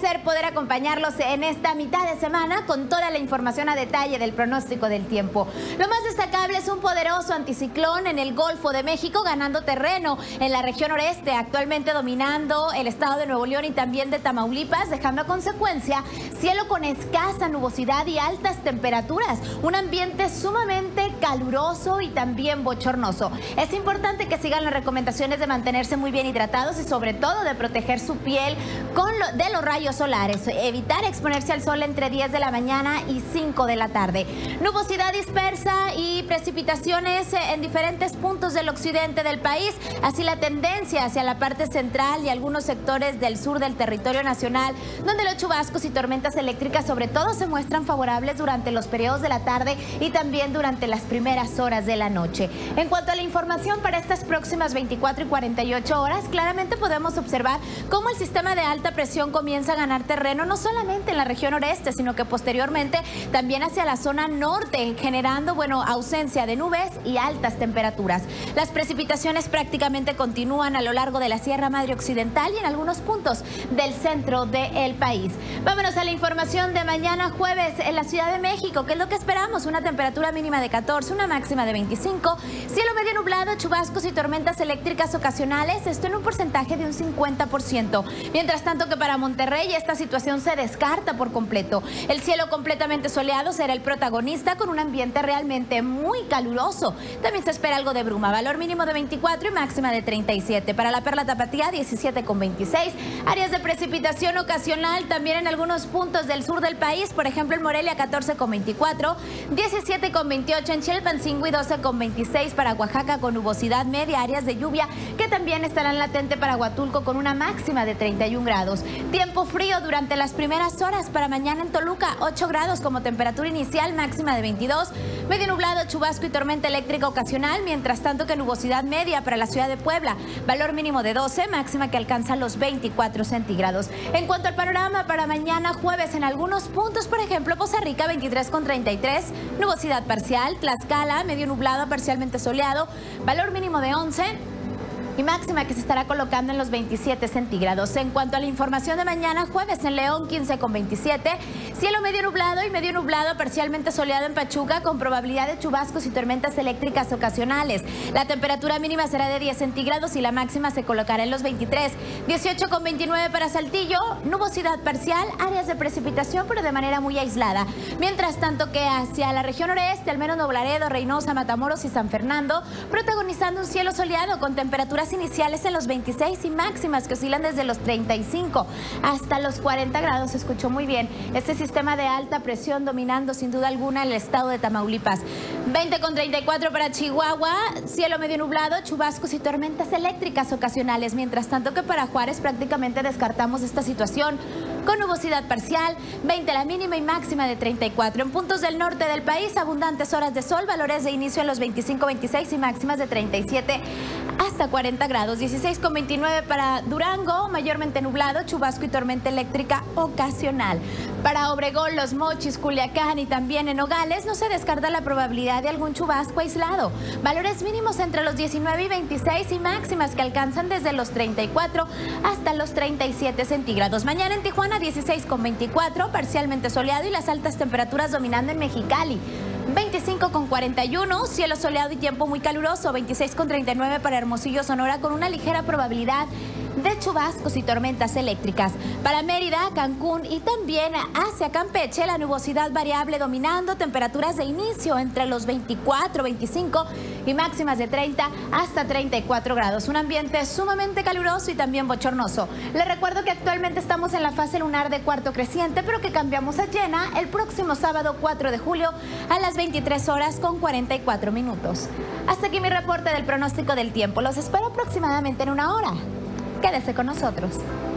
placer poder acompañarlos en esta mitad de semana con toda la información a detalle del pronóstico del tiempo. Lo más destacable es un poderoso anticiclón en el Golfo de México ganando terreno en la región noreste, actualmente dominando el estado de Nuevo León y también de Tamaulipas, dejando a consecuencia cielo con escasa nubosidad y altas temperaturas, un ambiente sumamente caluroso y también bochornoso. Es importante que sigan las recomendaciones de mantenerse muy bien hidratados y sobre todo de proteger su piel de los rayos solares, evitar exponerse al sol entre 10 de la mañana y 5 de la tarde. Nubosidad dispersa y precipitaciones en diferentes puntos del occidente del país, así la tendencia hacia la parte central y algunos sectores del sur del territorio nacional, donde los chubascos y tormentas eléctricas sobre todo se muestran favorables durante los periodos de la tarde y también durante las primeras horas de la noche. En cuanto a la información para estas próximas 24 y 48 horas, claramente podemos observar cómo el sistema de alta presión comienza a ganar terreno no solamente en la región noreste, sino que posteriormente también hacia la zona norte, generando, ausencia de nubes y altas temperaturas. Las precipitaciones prácticamente continúan a lo largo de la Sierra Madre Occidental y en algunos puntos del centro del país. Vámonos a la información de mañana jueves en la Ciudad de México. ¿Qué es lo que esperamos? Una temperatura mínima de 14, una máxima de 25, cielo medio nublado, chubascos y tormentas eléctricas ocasionales, esto en un porcentaje de un 50%. Mientras tanto que para Monterrey esta situación se descarta por completo. El cielo completamente soleado será el protagonista con un ambiente realmente muy caluroso. También se espera algo de bruma, valor mínimo de 24 y máxima de 37. Para la Perla Tapatía 17,26. Áreas de precipitación ocasional también en algunos puntos del sur del país, por ejemplo en Morelia 14,24, 17,28 en Chilpancingo y 12,26 para Oaxaca con nubosidad media, áreas de lluvia que también estarán latente para Huatulco con una máxima de 31 grados. Tiempo frío durante las primeras horas para mañana en Toluca, 8 grados como temperatura inicial, máxima de 22, medio nublado, chubasco y tormenta eléctrica ocasional, mientras tanto que nubosidad media para la ciudad de Puebla, valor mínimo de 12, máxima que alcanza los 24 centígrados. En cuanto al panorama para mañana jueves en algunos puntos, por ejemplo Poza Rica 23,33, nubosidad parcial, Tlaxcala medio nublado, parcialmente soleado, valor mínimo de 11, y máxima que se estará colocando en los 27 centígrados. En cuanto a la información de mañana jueves en León 15,27, cielo medio nublado, parcialmente soleado en Pachuca con probabilidad de chubascos y tormentas eléctricas ocasionales. La temperatura mínima será de 10 centígrados y la máxima se colocará en los 23. 18,29 para Saltillo, nubosidad parcial, áreas de precipitación pero de manera muy aislada. Mientras tanto que hacia la región noreste, al menos Nuevo Laredo, Reynosa, Matamoros y San Fernando, protagonizando un cielo soleado con temperaturas iniciales en los 26 y máximas que oscilan desde los 35 hasta los 40 grados. Se escuchó muy bien este sistema de alta presión dominando sin duda alguna el estado de Tamaulipas. 20,34 para Chihuahua, cielo medio nublado, chubascos y tormentas eléctricas ocasionales, mientras tanto que para Juárez prácticamente descartamos esta situación con nubosidad parcial, 20 la mínima y máxima de 34. En puntos del norte del país, abundantes horas de sol, valores de inicio en los 25, 26 y máximas de 37 hasta 40 grados. 16,29 para Durango, mayormente nublado, chubasco y tormenta eléctrica ocasional. Para Obregón, Los Mochis, Culiacán y también en Nogales no se descarta la probabilidad de algún chubasco aislado. Valores mínimos entre los 19 y 26 y máximas que alcanzan desde los 34 hasta los 37 centígrados. Mañana en Tijuana 16,24, parcialmente soleado y las altas temperaturas dominando en Mexicali. 25,41, cielo soleado y tiempo muy caluroso. 26,39 para Hermosillo, Sonora con una ligera probabilidad de chubascos y tormentas eléctricas. Para Mérida, Cancún y también hacia Campeche, la nubosidad variable dominando, temperaturas de inicio entre los 24, 25 y máximas de 30 hasta 34 grados. Un ambiente sumamente caluroso y también bochornoso. Les recuerdo que actualmente estamos en la fase lunar de cuarto creciente, pero que cambiamos a llena el próximo sábado 4 de julio a las 23 horas con 44 minutos. Hasta aquí mi reporte del pronóstico del tiempo. Los espero aproximadamente en una hora. Quédese con nosotros.